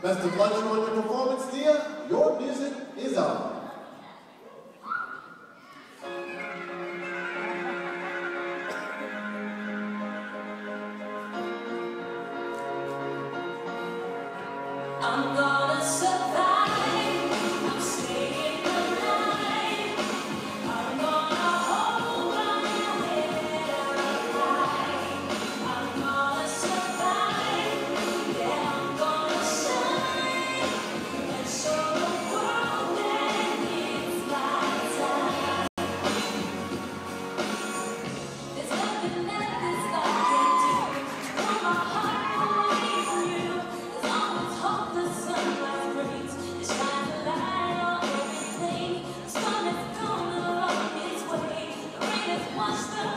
Best of luck on your performance, Nia. Your music is on. I'm gonna survive, I'm staying alive, I'm gonna hold my head high, I'm gonna survive, yeah, I'm gonna shine, and show the world that it's my time. There's nothing that this life can do, pull my heart away from you. There's always hope the sunrise brings. It shines a light on everything. The sun is coming along its way. The rain has washed the